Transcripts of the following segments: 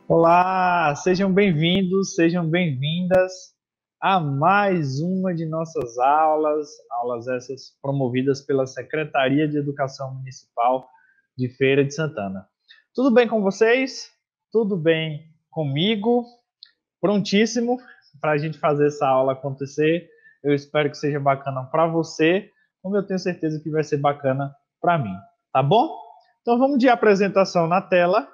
Olá, sejam bem-vindos, sejam bem-vindas a mais uma de nossas aulas, aulas essas promovidas pela Secretaria de Educação Municipal de Feira de Santana. Tudo bem com vocês? Tudo bem comigo? Prontíssimo para a gente fazer essa aula acontecer. Eu espero que seja bacana para você, como eu tenho certeza que vai ser bacana para mim, tá bom? Então vamos de apresentação na tela.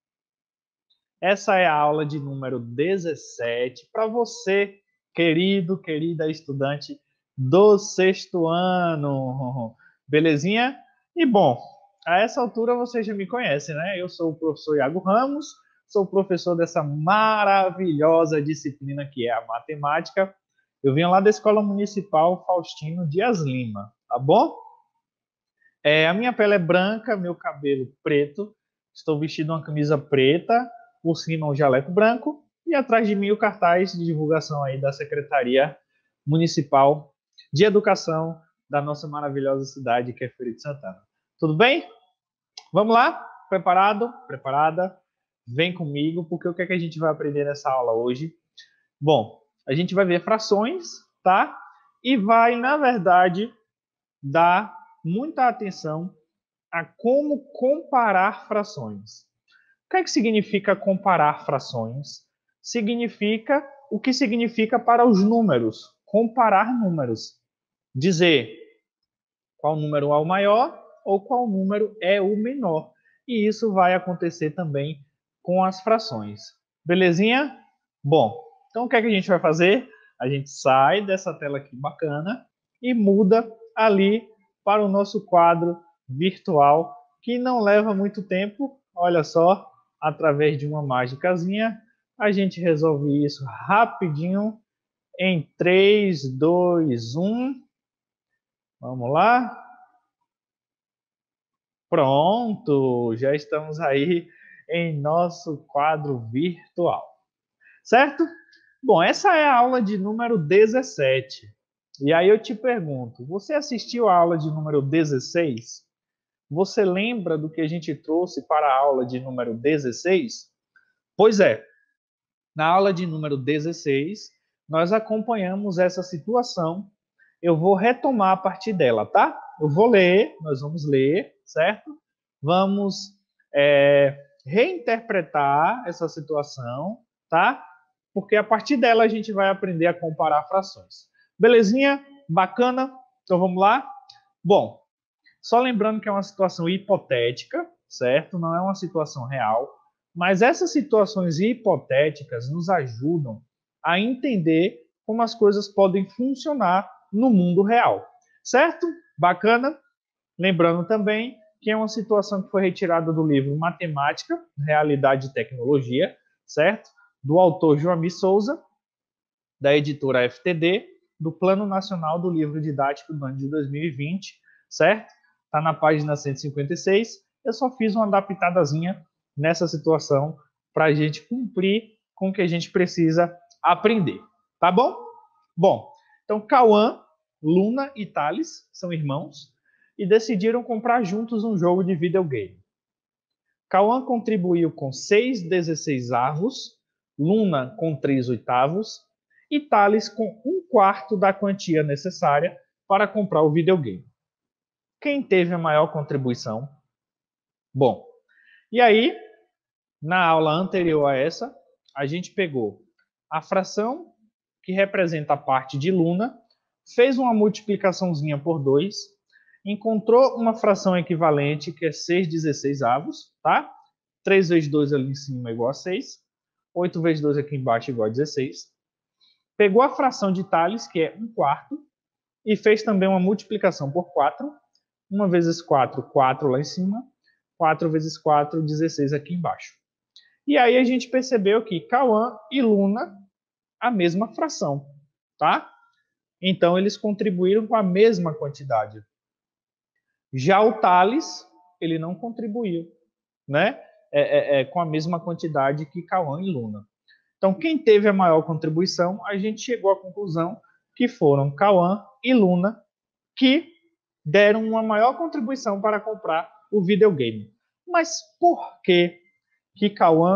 Essa é a aula de número 17 para você, querida estudante do sexto ano. Belezinha? E bom, a essa altura você já me conhece, né? Eu sou o professor Iago Ramos, sou professor dessa maravilhosa disciplina que é a matemática. Eu venho lá da Escola Municipal Faustino Dias Lima, tá bom? A minha pele é branca, meu cabelo preto, estou vestido uma camisa preta, por cima um jaleco branco e atrás de mim o cartaz de divulgação aí da Secretaria Municipal de Educação da nossa maravilhosa cidade que é Feira de Santana. Tudo bem? Vamos lá? Preparado? Preparada? Vem comigo, porque o que é que a gente vai aprender nessa aula hoje? Bom, a gente vai ver frações, tá? E vai, na verdade, dar muita atenção a como comparar frações. O que é que significa comparar frações? Significa o que significa para os números, comparar números. Dizer qual número é o maior ou qual número é o menor. E isso vai acontecer também com as frações. Belezinha? Bom, então o que é que a gente vai fazer? A gente sai dessa tela aqui bacana e muda ali para o nosso quadro virtual, que não leva muito tempo. Olha só, através de uma mágicazinha, a gente resolve isso rapidinho em 3, 2, 1. Vamos lá. Pronto, já estamos aí em nosso quadro virtual, certo? Bom, essa é a aula de número 17. E aí eu te pergunto, você assistiu a aula de número 16? Você lembra do que a gente trouxe para a aula de número 16? Pois é, na aula de número 16, nós acompanhamos essa situação. Eu vou retomar a partir dela, tá? Eu vou ler, nós vamos ler, certo? Vamos reinterpretar essa situação, tá? Porque a partir dela a gente vai aprender a comparar frações. Belezinha? Bacana? Então vamos lá? Bom, só lembrando que é uma situação hipotética, certo? Não é uma situação real. Mas essas situações hipotéticas nos ajudam a entender como as coisas podem funcionar no mundo real, certo? Bacana? Lembrando também que é uma situação que foi retirada do livro Matemática, Realidade e Tecnologia, certo? Do autor Joamir Souza, da editora FTD, do Plano Nacional do Livro Didático do ano de 2020, certo? Está na página 156. Eu só fiz uma adaptadazinha nessa situação para a gente cumprir com o que a gente precisa aprender, tá bom? Bom, então Cauã, Luna e Thales são irmãos e decidiram comprar juntos um jogo de videogame. Cauã contribuiu com 6/16, Luna com 3/8 e Thales com 1/4 da quantia necessária para comprar o videogame. Quem teve a maior contribuição? Bom, e aí, na aula anterior a essa, a gente pegou a fração que representa a parte de Luna, fez uma multiplicaçãozinha por 2, encontrou uma fração equivalente que é 6/16, tá? 3 vezes 2 ali em cima é igual a 6, 8 vezes 2 aqui embaixo é igual a 16. Pegou a fração de Thales, que é 1/4, e fez também uma multiplicação por 4. 1 vezes 4, 4 lá em cima. 4 vezes 4, 16 aqui embaixo. E aí a gente percebeu que Cauã e Luna, a mesma fração, tá? Então eles contribuíram com a mesma quantidade. Já o Thales, ele não contribuiu, né? Com a mesma quantidade que Cauã e Luna. Então, quem teve a maior contribuição, a gente chegou à conclusão que foram Cauã e Luna, que deram uma maior contribuição para comprar o videogame. Mas por que Cauã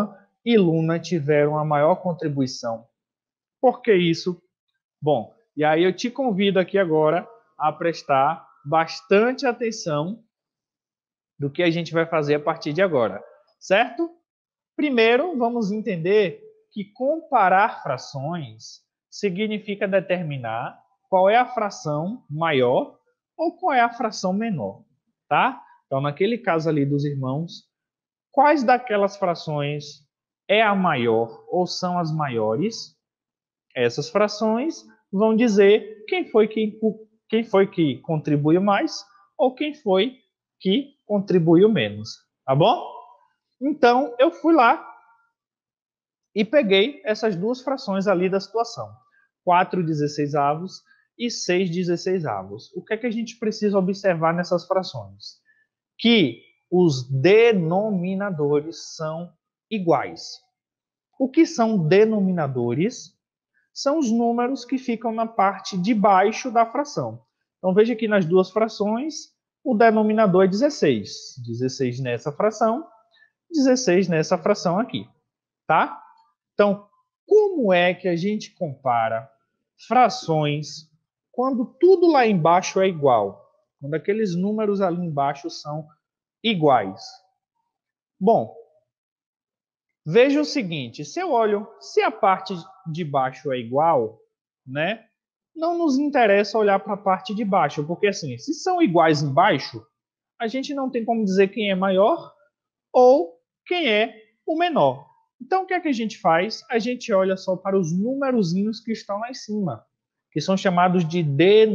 e Luna tiveram a maior contribuição. Por que isso? Bom, e aí eu te convido aqui agora a prestar bastante atenção do que a gente vai fazer a partir de agora, certo? Primeiro, vamos entender que comparar frações significa determinar qual é a fração maior ou qual é a fração menor, tá? Então, naquele caso ali dos irmãos, quais daquelas frações é a maior ou são as maiores? Essas frações vão dizer quem foi que contribuiu mais ou quem foi que contribuiu menos, tá bom? Então, eu fui lá e peguei essas duas frações ali da situação, 4/16 e 6/16. O que é que a gente precisa observar nessas frações? Que os denominadores são iguais. O que são denominadores? São os números que ficam na parte de baixo da fração. Então, veja que nas duas frações, o denominador é 16. 16 nessa fração, 16 nessa fração aqui, tá? Então, como é que a gente compara frações quando tudo lá embaixo é igual? Quando aqueles números ali embaixo são iguais? Bom, veja o seguinte, se eu olho, se a parte de baixo é igual, né? Não nos interessa olhar para a parte de baixo, porque assim, se são iguais embaixo, a gente não tem como dizer quem é maior ou quem é o menor. Então, o que é que a gente faz? A gente olha só para os numerozinhos que estão lá em cima, que são chamados de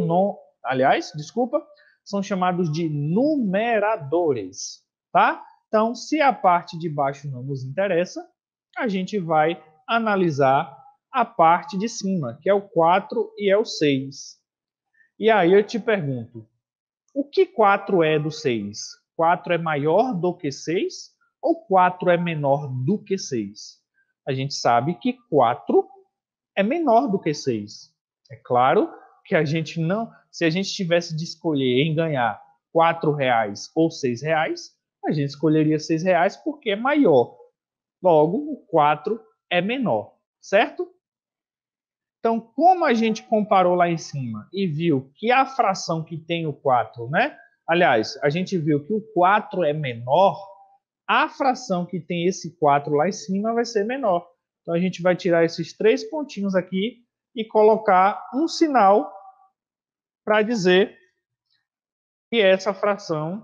são chamados de numeradores, tá? Então, se a parte de baixo não nos interessa, a gente vai analisar a parte de cima, que é o 4 e é o 6. E aí eu te pergunto, o que 4 é do 6? 4 é maior do que 6 ou 4 é menor do que 6? A gente sabe que 4 é menor do que 6. É claro que a gente não, se a gente tivesse de escolher em ganhar R$ 4 ou R$ 6, a gente escolheria R$ 6 porque é maior. Logo, o 4 é menor, certo? Então, como a gente comparou lá em cima e viu que a fração que tem o 4, né? Aliás, a gente viu que o 4 é menor, a fração que tem esse 4 lá em cima vai ser menor. Então, a gente vai tirar esses 3 pontinhos aqui e colocar um sinal para dizer que essa fração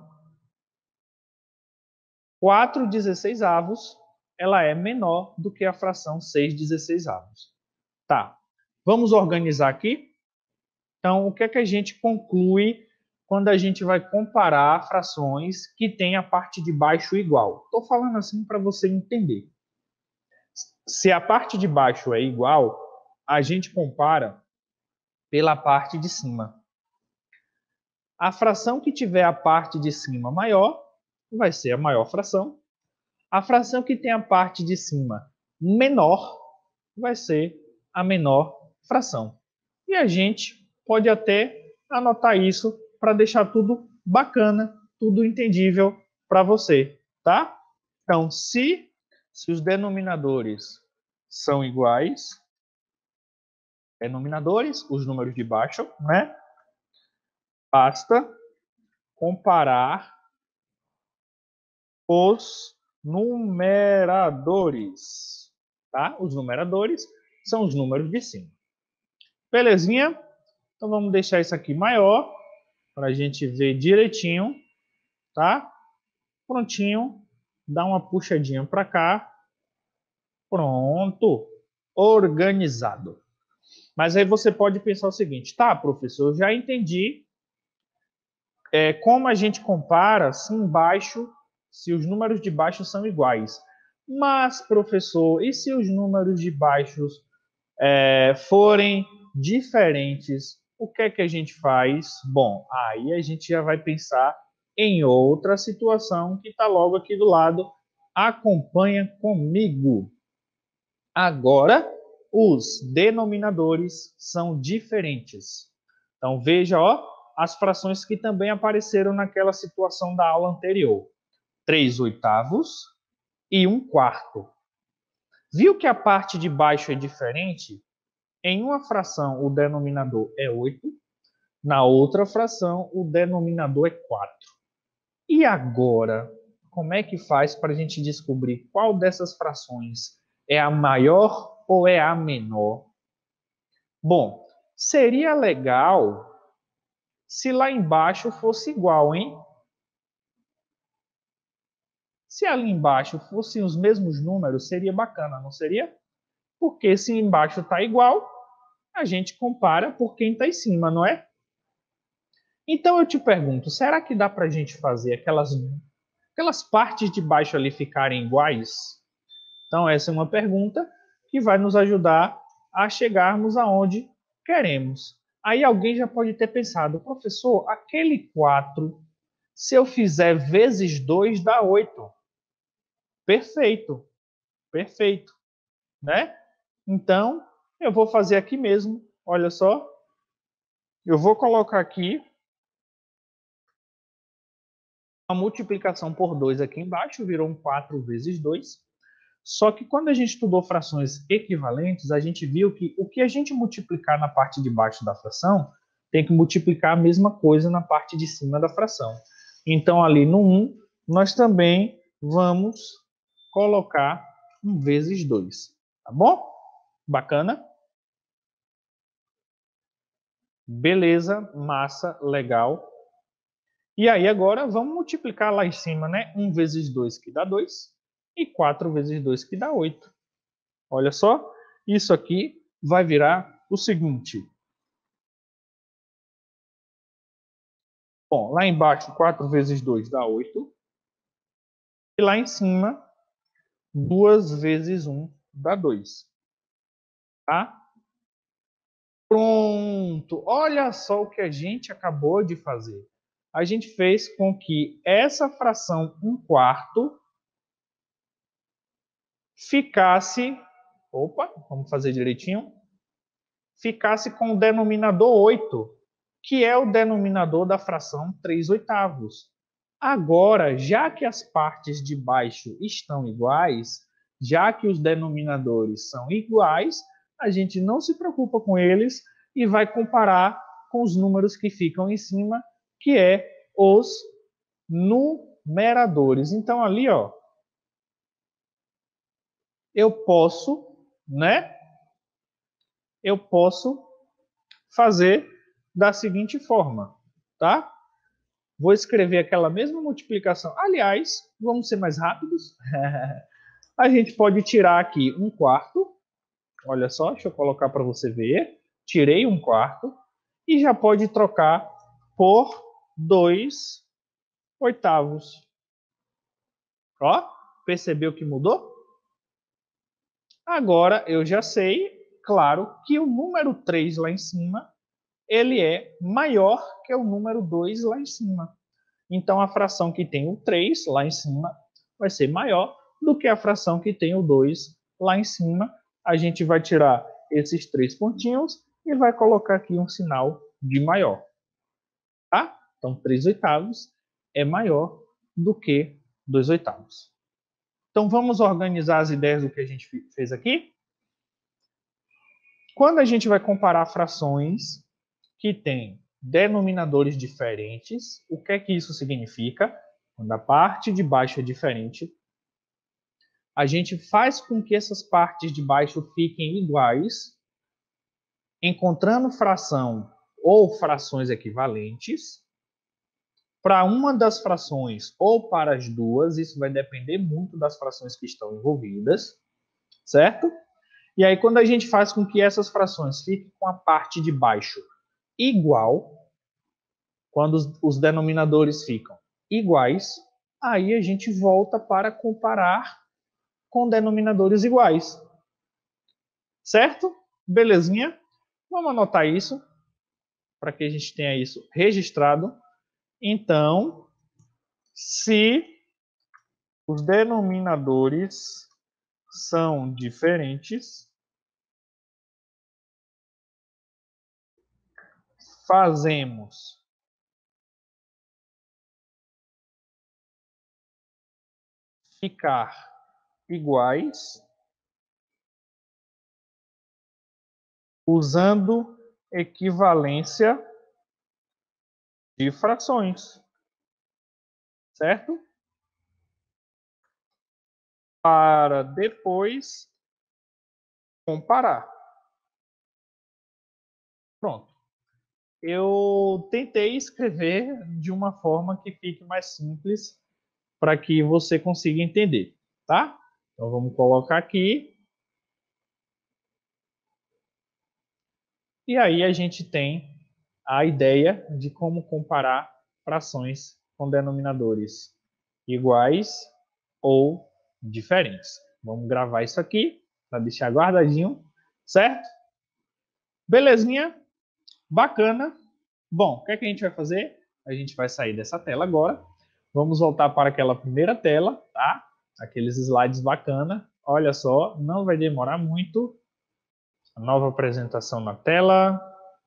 4/16 ela é menor do que a fração 6/16. Tá, vamos organizar aqui? Então, o que é que a gente conclui quando a gente vai comparar frações que têm a parte de baixo igual? Estou falando assim para você entender. Se a parte de baixo é igual, a gente compara pela parte de cima. A fração que tiver a parte de cima maior vai ser a maior fração. A fração que tem a parte de cima menor vai ser a menor fração. E a gente pode até anotar isso para deixar tudo bacana, tudo entendível para você, tá? Então, se os denominadores são iguais, denominadores, os números de baixo, né? Basta comparar os numeradores, tá? Os numeradores são os números de cima. Belezinha? Então vamos deixar isso aqui maior para a gente ver direitinho, tá? Prontinho. Dá uma puxadinha para cá. Pronto. Organizado. Mas aí você pode pensar o seguinte, tá, professor, eu já entendi como a gente compara se embaixo, se os números de baixo são iguais. Mas, professor, e se os números de baixo forem diferentes, o que é que a gente faz? Bom, aí a gente já vai pensar em outra situação que está logo aqui do lado. Acompanha comigo. Agora, os denominadores são diferentes. Então, veja, ó, as frações que também apareceram naquela situação da aula anterior. 3/8 e 1/4. Viu que a parte de baixo é diferente? Em uma fração, o denominador é 8. Na outra fração, o denominador é 4. E agora, como é que faz para a gente descobrir qual dessas frações é a maior ou é a menor? Bom, seria legal se lá embaixo fosse igual, hein? Se ali embaixo fossem os mesmos números, seria bacana, não seria? Porque se embaixo está igual, a gente compara por quem está em cima, não é? Então eu te pergunto, será que dá para a gente fazer aquelas partes de baixo ali ficarem iguais? Então essa é uma pergunta que vai nos ajudar a chegarmos aonde queremos. Aí alguém já pode ter pensado, professor, aquele 4, se eu fizer vezes 2 dá 8. Perfeito, perfeito, né? Então, eu vou fazer aqui mesmo, olha só. Eu vou colocar aqui a multiplicação por 2 aqui embaixo, virou um 4 vezes 2. Só que quando a gente estudou frações equivalentes, a gente viu que o que a gente multiplicar na parte de baixo da fração, tem que multiplicar a mesma coisa na parte de cima da fração. Então, ali no 1, nós também vamos colocar 1 vezes 2. Tá bom? Bacana? Beleza, massa, legal. E aí agora vamos multiplicar lá em cima, né? 1 vezes 2 que dá 2 e 4 vezes 2 que dá 8. Olha só, isso aqui vai virar o seguinte. Bom, lá embaixo 4 vezes 2 dá 8. E lá em cima 2 vezes 1 dá 2. Tá? Pronto! Olha só o que a gente acabou de fazer. A gente fez com que essa fração 1/4 ficasse... Opa, vamos fazer direitinho. Ficasse com o denominador 8, que é o denominador da fração 3/8. Agora, já que as partes de baixo estão iguais, já que os denominadores são iguais, a gente não se preocupa com eles e vai comparar com os números que ficam em cima, que é os numeradores. Então, ali, ó, eu posso, né? Eu posso fazer da seguinte forma, tá? Vou escrever aquela mesma multiplicação. Aliás, vamos ser mais rápidos. A gente pode tirar aqui 1/4. Olha só, deixa eu colocar para você ver. Tirei 1/4 e já pode trocar por 2/8. Ó, percebeu que mudou? Agora eu já sei, claro, que o número 3 lá em cima, ele é maior que o número 2 lá em cima. Então, a fração que tem o 3 lá em cima vai ser maior do que a fração que tem o 2 lá em cima. A gente vai tirar esses 3 pontinhos e vai colocar aqui um sinal de maior. Tá? Então, 3/8 é maior do que 2/8. Então, vamos organizar as ideias do que a gente fez aqui? Quando a gente vai comparar frações que têm denominadores diferentes, o que é que isso significa? Quando a parte de baixo é diferente, a gente faz com que essas partes de baixo fiquem iguais, encontrando fração ou frações equivalentes. Para uma das frações ou para as duas, isso vai depender muito das frações que estão envolvidas, certo? E aí, quando a gente faz com que essas frações fiquem com a parte de baixo igual, quando os denominadores ficam iguais, aí a gente volta para comparar com denominadores iguais. Certo? Belezinha? Vamos anotar isso, para que a gente tenha isso registrado. Então, se os denominadores são diferentes, fazemos ficar iguais usando equivalência de frações, certo? Para depois comparar. Pronto. Eu tentei escrever de uma forma que fique mais simples para que você consiga entender, tá? Então vamos colocar aqui. E aí a gente tem a ideia de como comparar frações com denominadores iguais ou diferentes. Vamos gravar isso aqui para deixar guardadinho, certo? Belezinha? Bacana. Bom, o que é que a gente vai fazer? A gente vai sair dessa tela agora. Vamos voltar para aquela primeira tela, tá? Aqueles slides bacana. Olha só, não vai demorar muito. A nova apresentação na tela.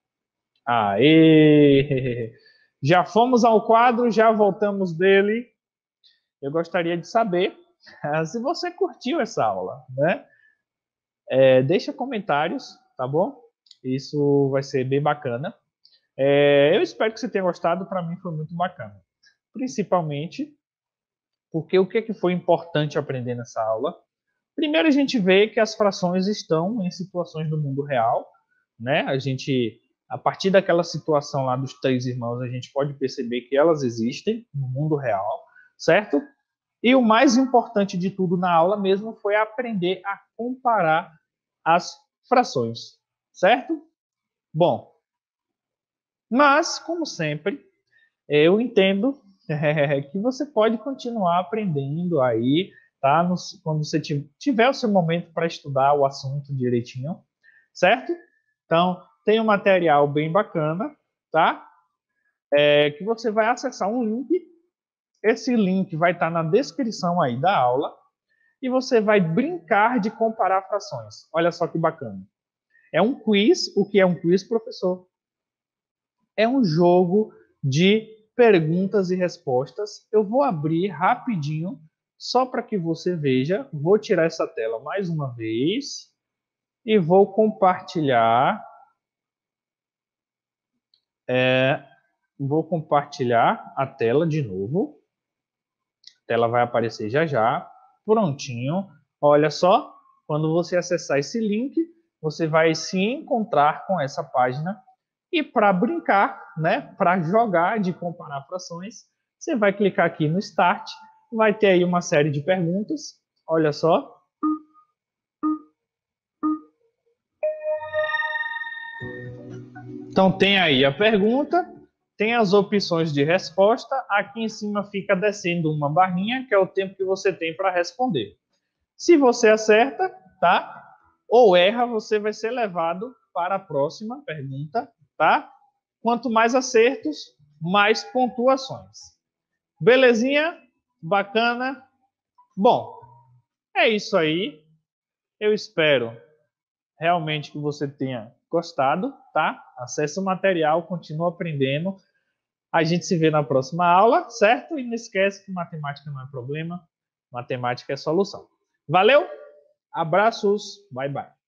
Aê! Já fomos ao quadro, já voltamos dele. Eu gostaria de saber se você curtiu essa aula, né? Deixa comentários, tá bom? Isso vai ser bem bacana. Eu espero que você tenha gostado, para mim foi muito bacana. Principalmente porque o que foi importante aprender nessa aula? Primeiro a gente vê que as frações estão em situações do mundo real, né? A partir daquela situação lá dos 3 irmãos, a gente pode perceber que elas existem no mundo real, certo? E o mais importante de tudo na aula mesmo foi aprender a comparar as frações, certo? Bom, mas, como sempre, eu entendo que você pode continuar aprendendo aí, tá? Quando você tiver o seu momento para estudar o assunto direitinho, certo? Então, tem um material bem bacana, tá? Que você vai acessar um link. Esse link vai estar na descrição aí da aula e você vai brincar de comparar frações. Olha só que bacana. É um quiz. O que é um quiz, professor? É um jogo de perguntas e respostas. Eu vou abrir rapidinho, só para que você veja. Vou tirar essa tela mais uma vez e vou compartilhar. Vou compartilhar a tela de novo. A tela vai aparecer já já. Prontinho. Olha só, quando você acessar esse link, você vai se encontrar com essa página. E para brincar, né, para jogar de comparar frações, você vai clicar aqui no Start, vai ter aí uma série de perguntas. Olha só. Então tem aí a pergunta, tem as opções de resposta, aqui em cima fica descendo uma barrinha, que é o tempo que você tem para responder. Se você acerta, tá? Ou erra, você vai ser levado para a próxima pergunta, tá? Quanto mais acertos, mais pontuações. Belezinha? Bacana? Bom, é isso aí. Eu espero realmente que você tenha gostado, tá? Acesse o material, continua aprendendo. A gente se vê na próxima aula, certo? E não esquece que matemática não é problema, matemática é solução. Valeu? Abraços, bye bye.